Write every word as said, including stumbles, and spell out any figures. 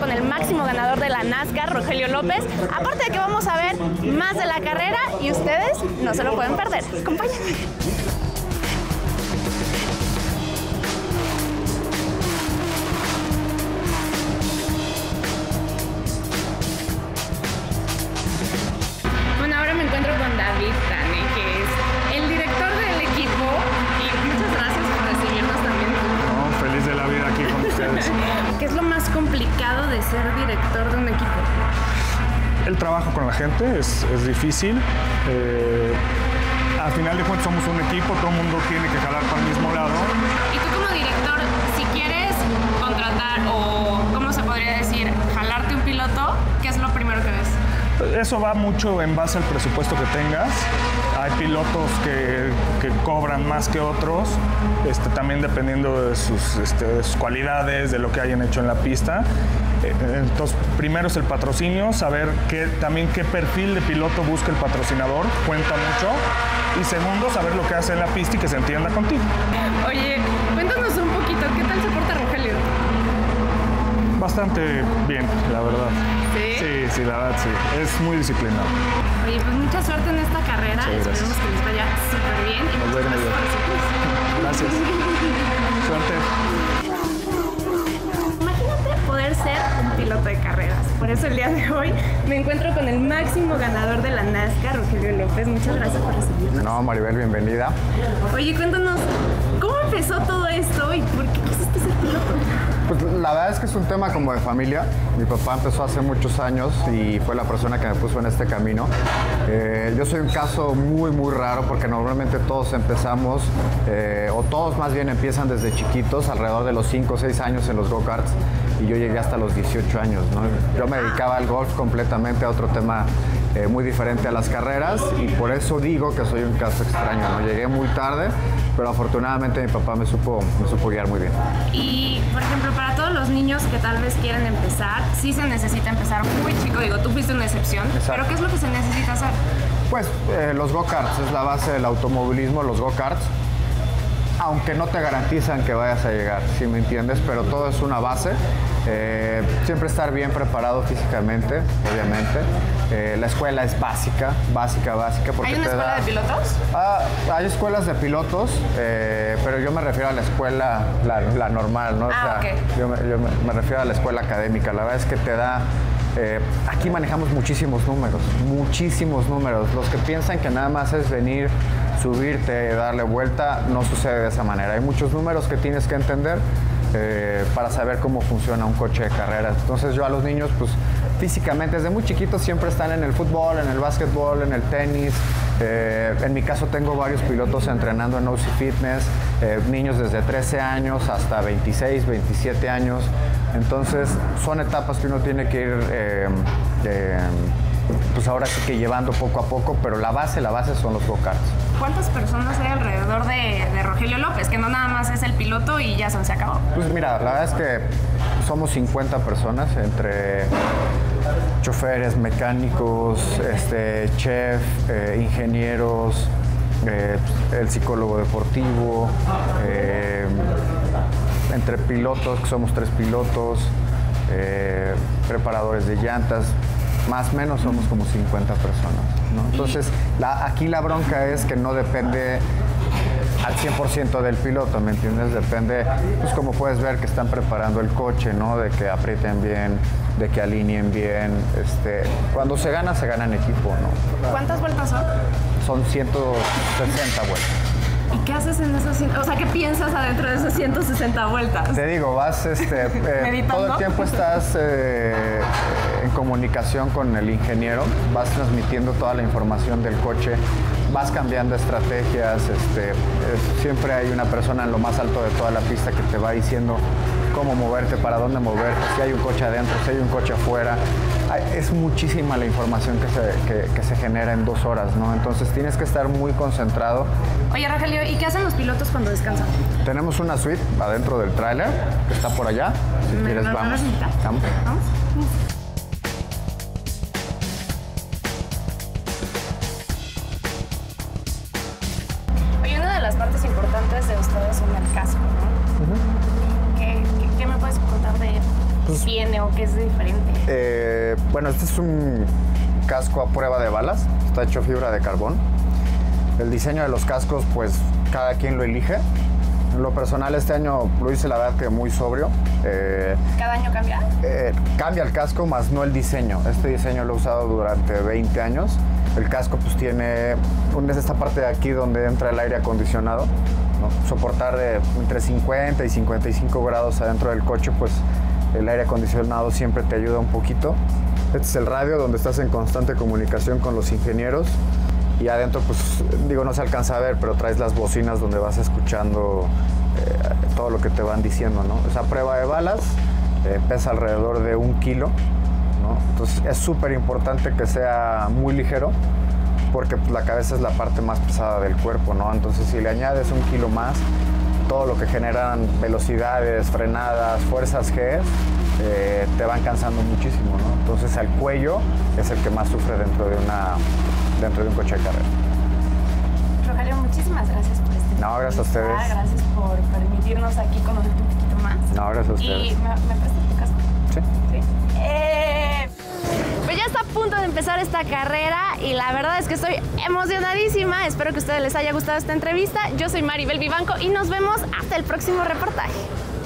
con el máximo ganador de la NASCAR, Rogelio López. Aparte de que vamos a ver más de la carrera y ustedes no se lo pueden perder. Acompáñenme. Bueno, ahora me encuentro con David Tane, que es el director del equipo, y muchas gracias por recibirnos también. No, feliz de la vida aquí con ustedes. ¿Qué es lo más complicado de ser director de un equipo? El trabajo con la gente es, es difícil. Eh, al final de cuentas somos un equipo, todo el mundo tiene que jalar para el mismo lado. Y tú como director, si quieres contratar o, ¿cómo se podría decir?, jalarte un piloto, ¿qué es lo primero que ves? Eso va mucho en base al presupuesto que tengas. Hay pilotos que, que cobran más que otros, este, también dependiendo de sus, este, de sus cualidades, de lo que hayan hecho en la pista. Entonces, primero es el patrocinio, saber qué, también qué perfil de piloto busca el patrocinador, cuenta mucho. Y segundo, saber lo que hace en la pista y que se entienda contigo. Oye, cuéntanos un poquito, ¿qué tal se porta Rogelio? Bastante bien, la verdad. ¿Sí? Sí, sí, la verdad, sí. Es muy disciplinado. Oye, pues mucha suerte en esta carrera. Sí, esperemos que les vaya súper bien. Y Nos vemos bien. Gracias. Suerte. Imagínate poder ser un piloto de carreras. Por eso el día de hoy me encuentro con el máximo ganador de la NASCAR, Rogelio López. Muchas gracias por recibirnos. No, Maribel, bienvenida. Oye, cuéntanos, ¿cómo empezó todo esto y por qué quisiste ser piloto? Pues la verdad es que es un tema como de familia. Mi papá empezó hace muchos años y fue la persona que me puso en este camino. Eh, yo soy un caso muy, muy raro porque normalmente todos empezamos, eh, o todos más bien empiezan desde chiquitos, alrededor de los cinco o seis años en los go-karts, y yo llegué hasta los dieciocho años, ¿no? Yo me dedicaba al golf completamente, a otro tema eh, muy diferente a las carreras, y por eso digo que soy un caso extraño, ¿no? Llegué muy tarde, pero afortunadamente mi papá me supo, me supo guiar muy bien. Y, por ejemplo, para todos los niños que tal vez quieren empezar, sí se necesita empezar muy chico. Digo, tú fuiste una excepción, Exacto. pero ¿qué es lo que se necesita hacer? Pues eh, los go-karts es la base del automovilismo, los go-karts, aunque no te garantizan que vayas a llegar, si me entiendes, pero todo es una base. Eh, siempre estar bien preparado físicamente, obviamente. Eh, la escuela es básica, básica, básica. Porque ¿Hay una te escuela da... de pilotos? Ah, hay escuelas de pilotos, eh, pero yo me refiero a la escuela, la, la normal, ¿no? Ah, o sea, okay. yo, me, yo me, me refiero a la escuela académica. La verdad es que te da... Eh, aquí manejamos muchísimos números, muchísimos números. Los que piensan que nada más es venir, subirte, darle vuelta, no sucede de esa manera. Hay muchos números que tienes que entender eh, para saber cómo funciona un coche de carreras. Entonces yo a los niños, pues físicamente, desde muy chiquitos siempre están en el fútbol, en el básquetbol, en el tenis. Eh, en mi caso tengo varios pilotos entrenando en O C Fitness, eh, niños desde trece años hasta veintiséis, veintisiete años. Entonces son etapas que uno tiene que ir, eh, eh, pues ahora sí que llevando poco a poco, pero la base, la base son los go-karts. ¿Cuántas personas hay alrededor de, de Rogelio López? Que no nada más es el piloto y ya se, se acabó. Pues mira, la verdad es que somos cincuenta personas, entre choferes, mecánicos, este, chef, eh, ingenieros, eh, el psicólogo deportivo, eh, entre pilotos, que somos tres pilotos, eh, preparadores de llantas, más o menos somos como cincuenta personas, ¿no? Entonces, la, aquí la bronca es que no depende al cien por ciento del piloto, ¿me entiendes? Depende, pues como puedes ver que están preparando el coche, ¿no? De que aprieten bien, de que alineen bien. Este, cuando se gana, se gana en equipo, ¿no? ¿Cuántas vueltas son? Son ciento sesenta vueltas. ¿Y qué haces en esos, o sea, qué piensas adentro de esas ciento sesenta vueltas? Te digo, vas, este, eh, todo el tiempo estás eh, en comunicación con el ingeniero, vas transmitiendo toda la información del coche, vas cambiando estrategias, este, eh, siempre hay una persona en lo más alto de toda la pista que te va diciendo cómo moverte, para dónde moverte, si hay un coche adentro, si hay un coche afuera. Es muchísima la información que se, que, que se genera en dos horas, ¿no? Entonces tienes que estar muy concentrado. Oye, Rogelio, ¿y qué hacen los pilotos cuando descansan? Tenemos una suite adentro del tráiler, que está por allá. Si Me, quieres, me, vamos. Me ¿Vamos? ¿Vamos? Oye, una de las partes importantes de ustedes son el casco, ¿no? Uh-huh. ¿Qué, qué, ¿Qué me puedes contar de, Pues, tiene o qué es diferente? Eh, bueno, este es un casco a prueba de balas, está hecho fibra de carbón. El diseño de los cascos, pues cada quien lo elige. En lo personal este año lo hice la verdad que muy sobrio. Eh, ¿Cada año cambia? Eh, cambia el casco, más no el diseño. Este diseño lo he usado durante veinte años. El casco pues tiene es esta parte de aquí donde entra el aire acondicionado, ¿no? Soportar de entre cincuenta y cincuenta y cinco grados adentro del coche, pues el aire acondicionado siempre te ayuda un poquito. Este es el radio donde estás en constante comunicación con los ingenieros. Y adentro, pues, digo, no se alcanza a ver, pero traes las bocinas donde vas escuchando eh, todo lo que te van diciendo, ¿no? Esa prueba de balas eh, pesa alrededor de un kilo, ¿no? Entonces es súper importante que sea muy ligero, porque pues, la cabeza es la parte más pesada del cuerpo, ¿no? Entonces si le añades un kilo más, todo lo que generan velocidades, frenadas, fuerzas G, eh, te van cansando muchísimo, ¿no? Entonces el cuello es el que más sufre dentro de una dentro de un coche de carrera. Rogelio, muchísimas gracias por este No, gracias a ustedes. Gracias por permitirnos aquí conocerte un poquito más. No, gracias a ustedes. ¿Y me, me prestas tu casco? Sí. ¿Sí? Eh, pues ya está a punto de empezar esta carrera y la verdad es que estoy emocionadísima. Espero que a ustedes les haya gustado esta entrevista. Yo soy Maribel Vivanco y nos vemos hasta el próximo reportaje.